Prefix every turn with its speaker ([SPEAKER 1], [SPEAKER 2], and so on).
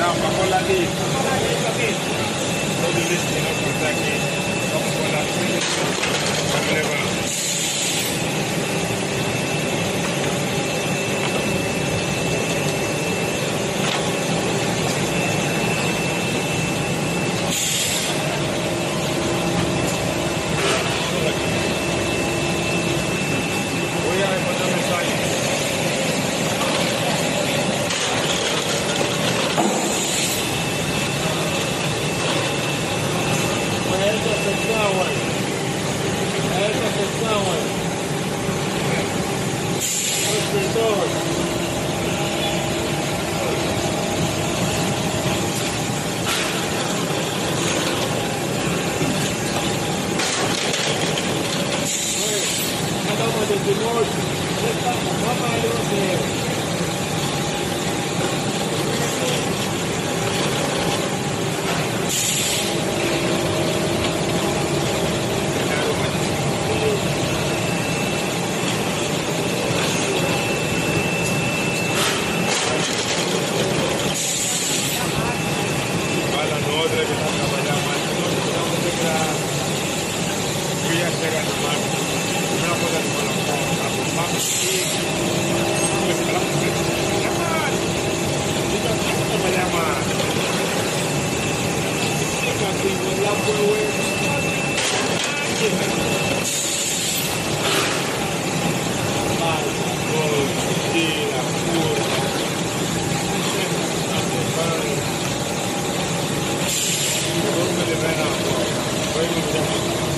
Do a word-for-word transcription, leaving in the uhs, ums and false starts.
[SPEAKER 1] Pakoladi. Todo destino por aquí. Vamos con la primera. Voy a encontrar mensajes. Essa seção, ué. Essa seção, ué. As pessoas. Ué, cada uma de nós, vamos ali você. Very good.